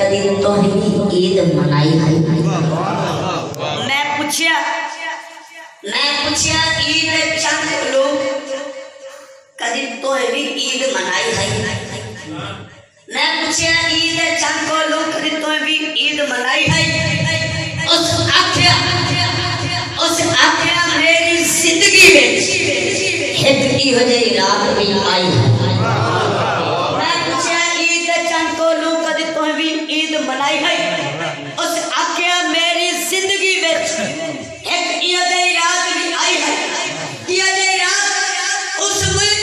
کدی تو عید منائی ہے؟ میں پوچھیا عید چند لوگ کدی تو عید منائی ہے؟ میں پوچھیا عید چند لوگ کدی تو عید منائی ہے؟ اس آخیا میری زندگی میں ایک ہی ہو جائے رات بھی آئی ہے۔ میں پوچھیا عید چند لوگ کدی تو عید منائی ہے؟ اس آخیا میری زندگی میں ایک عید رات بھی آئی ہے۔ عید رات اس ملک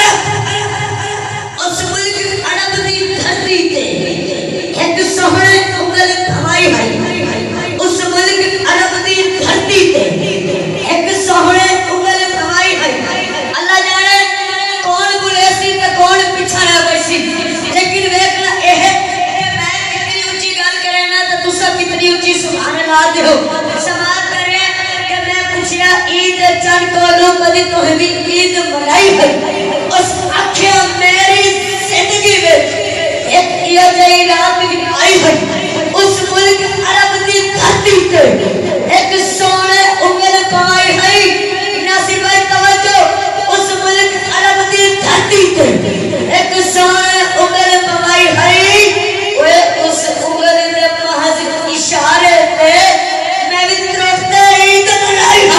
عرب دی دھرتی تے ایک سوہنے انگل بھوائی ہے۔ اس ملک عرب دی دھرتی تے ایک سوہنے انگل بھوائی ہے۔ اللہ جانے کون بلے سی تے کون پیچھا رہ گئی سی، لیکن ویکھنا میں کتنی اونچی گل کرے نا تے تساں کتنی اونچی سبحان اللہ دیو سماعت کرے کہ میں پوچھیا عید چند کولوں کدی تو عید منائی ہے؟ اس آخیا میری زندگی میں ایک عید رات بھی آئی ہے۔ اس ملک عرب دی دھرتی تے ایک سونے انگل پائی ہے۔ ناصر بھائی توجہ، اس ملک عرب دی دھرتی تے ایک سونے انگل پائی ہے۔ اس انگل دے محض اشارے تے میں بھی طرفتے عید منائی ہے۔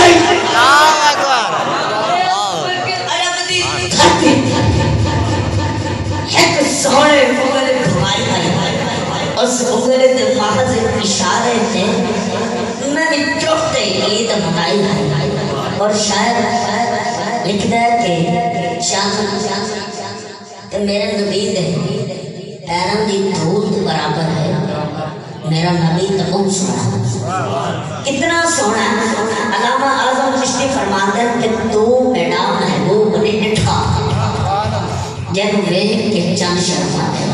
عرب دی دھرتی ایک سونے انگل پائی ہے۔ اس انگل دے محض اشارے تے میں بھی طرفتے عید منائی ہے۔ اور شاید لکھتا ہے کہ شان میرے نبی دے پیروں دی دھول دے برابر ہے میرا نبی تکم سونا۔ کتنا سونا ہے؟ علامہ اعظم چشتی فرماتے ہیں کہ تو میرا محبوب نے ڈٹھا جب ویکھ کے چند شرما ہے۔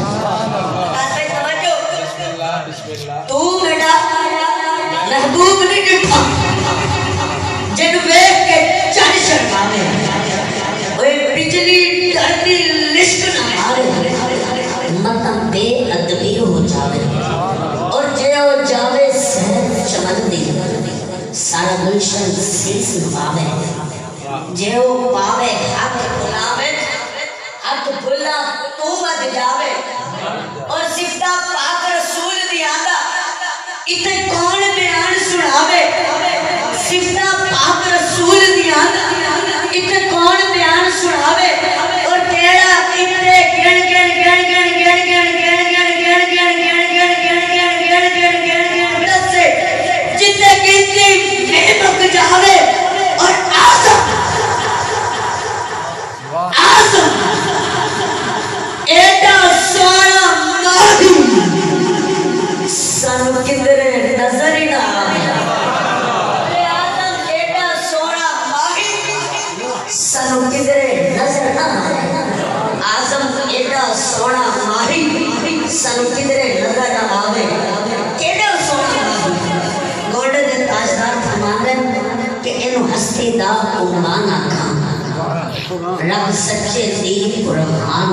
تو میرا محبوب نے ڈٹھا جب ویکھ کے چند شرما ہے۔ بجلی ڈرتی لشک نہ مارے مطلب بے ادبی ہو جاوے اور جے ہو جاوے سہر چمن دی سارا گلشن سیس نباوے جے ہو پاوے حق بھلا تو بد جاوے اور صفتہ پاک رسول دی آدھا اتنے کون بیان سناوے صفتہ پاک رسول دی آدھا اتنے کون بیان سناوے اور تیرا اتنے گن سے جتنے گنتی میں مک جاوے اور آزم ایڈا سونا ماہی سانو کدھر نظر ہی نہ آوے۔ آزم ایڈا سونا ماہی سانو کدھر نظر نہ آوے۔ آزم ایڈا سونا ماہی سانو کدھر نظر نہ آوے۔ ایڈا سونا ماہی گولڈ دے تاجدار فرماندے کہ اینو ہستی دا عنوان آکھاں رب سچے دی قربان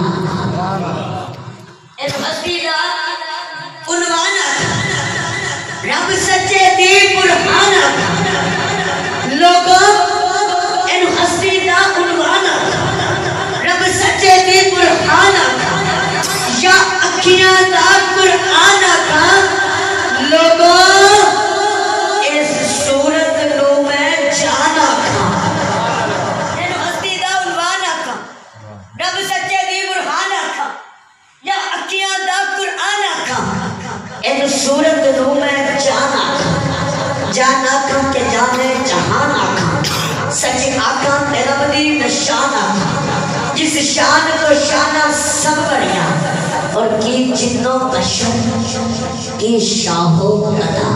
اینو ہستی دا عنوان آکھاں رب سچے دی قربان آکھاں لوگوں اینو ہستی دا عنوان آکھاں رب سچے دی قربان آکھاں یا اکھیاں دا قرآن آکھاں لوگوں اس صورت نو میں جان آکھاں اینو ہستی دا عنوان آکھاں رب سچے دی قربان آکھاں یا اکھیاں دا قرآن آکھاں اینو صورت نو میں جان آکھاں کہ جانے جہان آکھاں سچ آکھاں تے رب دی نشان آکھاں جس شان تو شانہ سب بڑیاں اور کی جنوں بشر کی شاہو قدا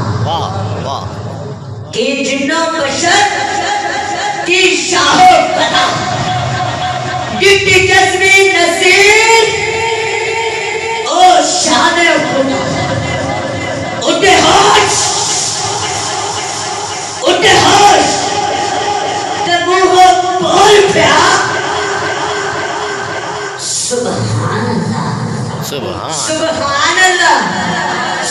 کی جنوں بشر کی شاہو قدا گٹی جسمی نصیر او شان خدا اٹھے ہوش تبوہ بول پیا سبحان اللہ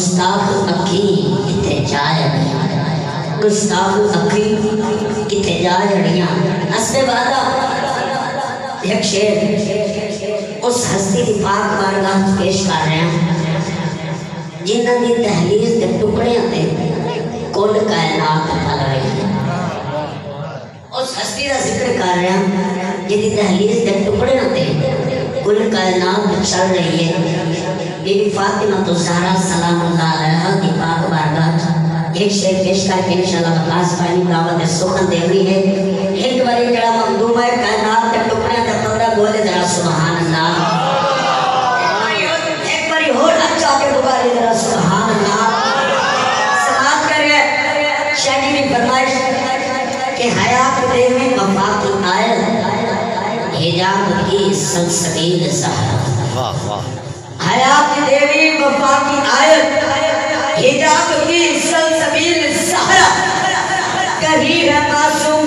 گستاخ اکھی کتے جائے گستاخ اکھی کتے جائے اڑیاں اسے وعدہ ایک شیر اس ہستی دی پاک بارگاہ پیش کر رہے ہیں جنہاں دی تحلیل دے ٹکڑے تے کل کائنات پھل رہی ہے اس ہستی دا ذکر کر رہے ہیں جن دی تحلیل دے ٹکڑے تے کل کائنات چل رہی ہے بی بی فاطمہ تو زہرا سلام اللہ علیہ کی پاک بارگاہ ایک شعر پیش کر کے انشاءاللہ بقاس پانی دعوت سخن دے رہی ہے ایک باری جڑا مخدوم ہے کائنات کے ٹکڑے تے بندہ بولے ذرا سبحان اللہ ایک باری اور اچھا کے دوبارے ذرا سبحان اللہ سماعت کرے شاعری کی فرمائش کہ حیات دیوی وفا کی آیت حجاب کی سلسبیل زہرا حیات دیوی وفا کی آیت حجاب کی سلسبیل زہرا کہیں ہے معصوم